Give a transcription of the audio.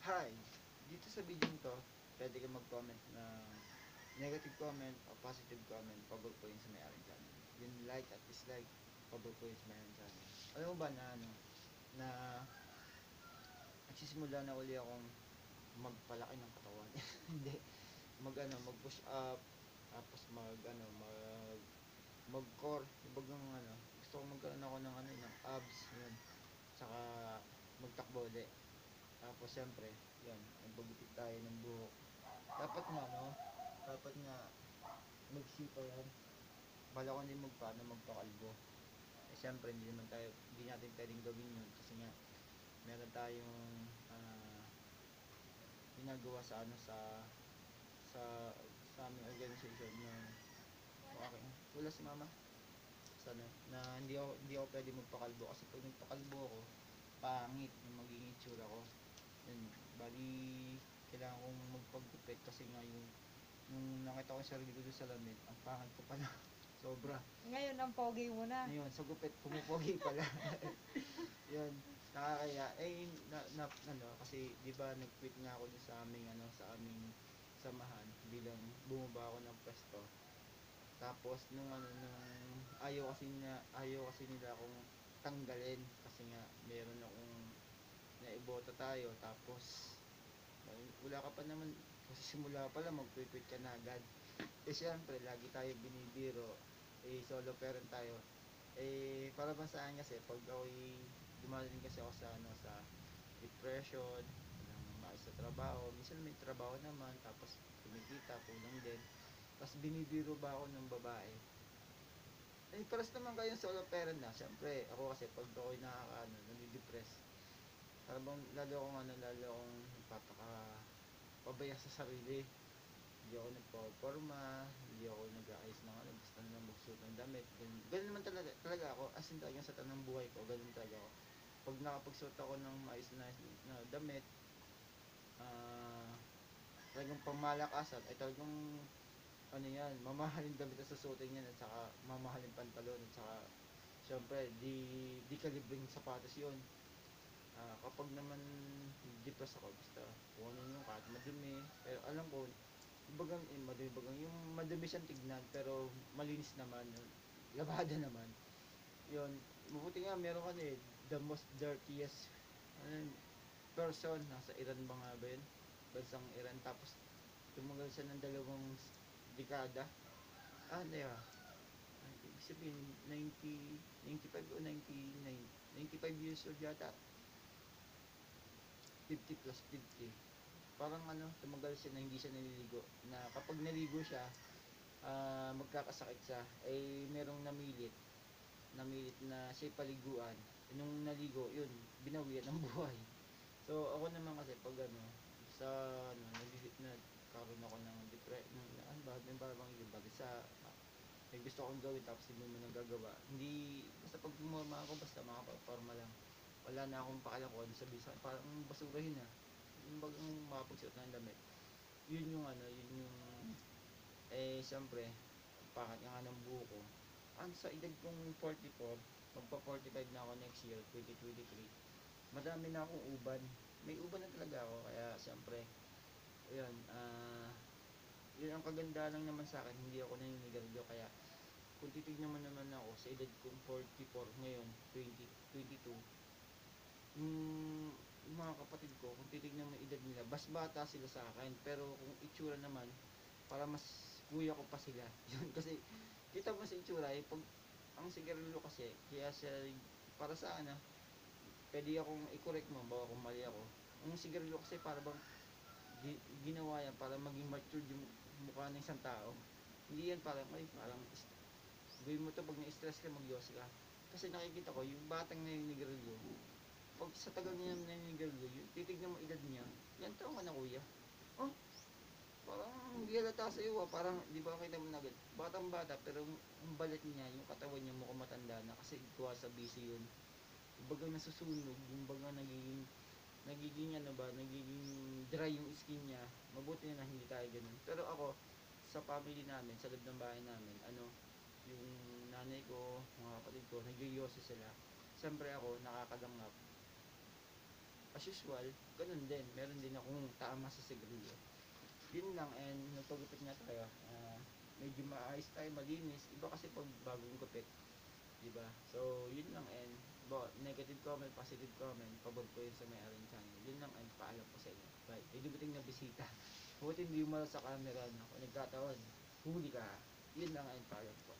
Hi! Dito sa video to, pwede ka mag-comment na negative comment o positive comment, pabor po yun sa may-aring channel. Yung like at dislike, pabor po yun sa may-aring channel. Alam mo ba na na nagsisimula na uli akong magpalaki ng katawan. Hindi, mag push up, tapos mag core, ibagang gusto ko magkaroon ako ng abs, yun. Saka magtakbo ulit. Tapos syempre, yun, magbabukit tayo ng buhok. Dapat nga, dapat nga magsipa yan. Bala ko din magpakalbo. Eh syempre, hindi natin pwedeng gawin yun kasi nga, meron tayong ginagawa sa sa aming organization na okay. Wala si mama. Sana na hindi ako pwede magpakalbo kasi pag nagpakalbo ako, pangit yung magiging itsura ko. Yun, bali kailangan kong magpagupit kasi nga yung nakita ko yung sarili ko sa salamin, ang pangit ko pala. Sobra. Ngayon, ang pogi mo na. Ngayon, sa gupit, pumupogi pala. Yun, nakakaya. Kasi, di ba, nag-quit nga ako dun sa aming samahan bilang bumaba ako ng pwesto. Tapos, ayaw kasi nila akong tanggalin kasi nga, meron akong naibota tayo. Tapos, wala ka pa naman, kasi simula pa lang, mag-quit ka na agad. Eh, syempre, lagi tayo binibiro, solo parent tayo. Para ba sa akin kasi pag ako'y dumating kasi ako sa depression, walang maayos sa trabaho, minsan may trabaho naman, tapos kumikita, kulang din, tapos binibiro ba ako ng babae, paras naman kayong solo parent na. Siyempre ako kasi pag ako'y nadidepress, parang lalo akong pabaya sa sarili. Hindi ako nagpo-forma, hindi ako nag-aayos ng basta na lang magsuot ng damit. Ganun naman talaga ako, as in talaga sa tanang buhay ko, ganun talaga ako. Pag nakapagsuot ako ng maayos na damit, talagang pamalakasan, ay talagang mamahaling damit na susuotin yan, at saka mamahaling pantalon, at saka syempre, di kalibreng sapatos yun. Kapag naman depressed ako, basta kung ano yung kahit madumi, pero alam ko, yung madumi siyang tignan, pero malinis naman, labada naman. Yun, mabuti nga meron ka the most dirtiest person, nasa Iran ba nga ba yun? Bansang Iran, tapos tumagal siya ng 2 dekada. Ibig sabihin, 95 o 99, 95 years old yata. 50 plus 50. Parang tumagal siya na hindi siya naliligo. Na kapag naligo siya, magkakasakit siya. Merong namilit na siya paliguan. Nung naligo, yun, binawian ng buhay. So, ako naman kasi pag sa nagkaroon ako ng depression, may parang yung bagay may gusto akong gawin tapos hindi mo nagagawa. Hindi, basta pag pumama ako, basta makapag-forma lang. Wala na akong pakialam kung ano sabihin sa akin, parang basurahin na. Yung bagang makapagsuot ng damit. Siyempre, pangit nga ng buho ko. Sa edad kong 44, magpa 45 na ako next year, 2023. Madami na akong uban. May uban na talaga ako, kaya siyempre, ayun, yun ang kaganda lang naman sa akin, hindi ako naninigarilyo. Kaya kung titignan mo naman ako sa edad kong 44 ngayon, 2022, yung mga kapatid ko, kung titignan mo yung edad nila, bas bata sila sa akin, pero kung itsura naman, para mas kuya ko pa sila. Yun, kasi kita mo sa itsura, pag ang sigarilyo kasi, kaya para sa akin pwede akong i-correct mo bawa kung mali ako. Ang sigarilyo kasi para bang ginawa yan para maging matured yung mukha ng isang tao. Hindi yan parang gawin mo to pag na-stress ka, mag-yos ka. Kasi nakikita ko yung batang naninigarilyo, pag sa tagal niya naninigarilyo, titignan mo edad niya, yan taong ka na kuya. Oh, parang hindi halata sa iyo, parang di ba kita mo na agad, batang bata pero ang balat niya, yung katawan niya mukhang matanda na kasi gawa sa busy yun. Kumbaga nasusunog, kumbaga nagiging dry yung skin niya. Mabuti na hindi tayo ganun. Pero ako, sa family namin, sa loob ng bahay namin, yung nanay ko, mga kapatid ko, nagyoyosi sila. Siyempre ako, nakakadanggap. as usual, ganun din. Meron din akong tama sa sigarilyo. Yun lang, and nagpagupit nga tayo. Medyo maayos tayo, malinis. Iba kasi pag bagong gupit, di ba? So, yun lang, and negative comment, positive comment, pabag ko yun sa may aring channel. Yun lang, and paalam ko sa inyo. Bye. May dumating na bisita. Buti hindi mo sa camera, no? Kung nagkataon, huli ka. Yun lang, and paalam ko.